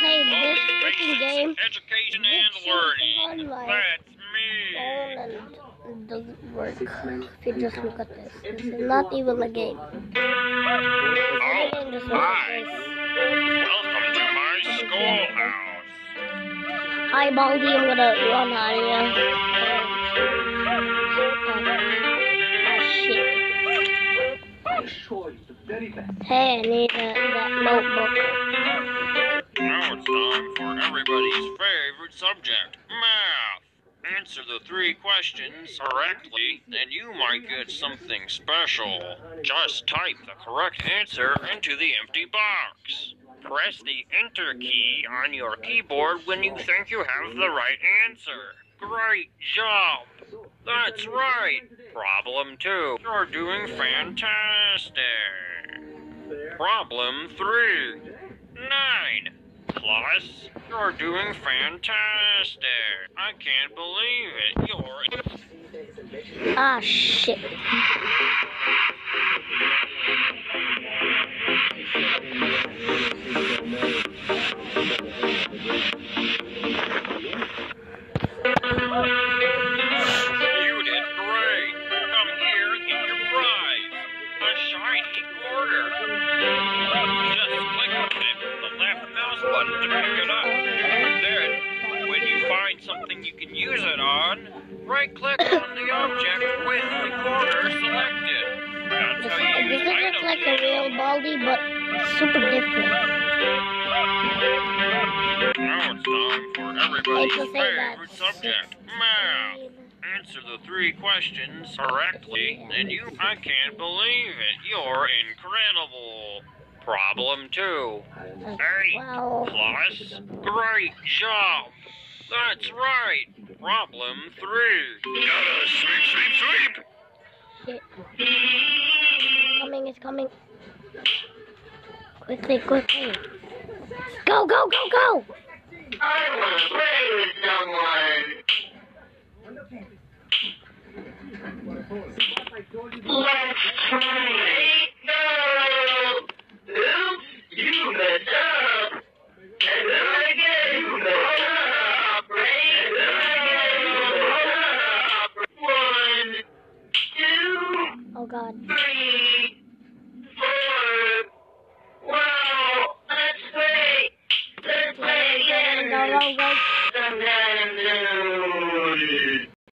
played this freaking game. Education and learning. On my That's me. phone and it doesn't work. If you just look at this. This is not even a game. Oh, hi. Welcome to my schoolhouse. Hi, Baldi. I'm gonna run out of here. Hey, I need that notebook. Now it's time for everybody's favorite subject, math. Answer the 3 questions correctly, and you might get something special. Just type the correct answer into the empty box. Press the Enter key on your keyboard when you think you have the right answer. Great job! That's right! Problem 2. You're doing fantastic! Problem 3. 9 plus. You're doing fantastic! I can't believe it! You're... Ah, shit. You did great! Come here and get your prize! A shiny quarter! Just click on it with the left mouse button to pick it up. Then, when you find something you can use it on, right-click on the object with the quarter selected. That's how you use This looks like a real Baldi, but super different. Now it's time for everybody's Say favorite subject, math. Answer the 3 questions correctly, and I can't believe it, you're incredible. Problem 2. 8 Wow. plus. Great job. That's right. Problem 3. Gotta sweep, sweep, sweep. Shit. It's coming. Quickly. Go! I want to play with someone. Let's try. No! Oops, you messed up. And then again, you messed up. And then again, you messed up. 1, 2, Oh, God. 3.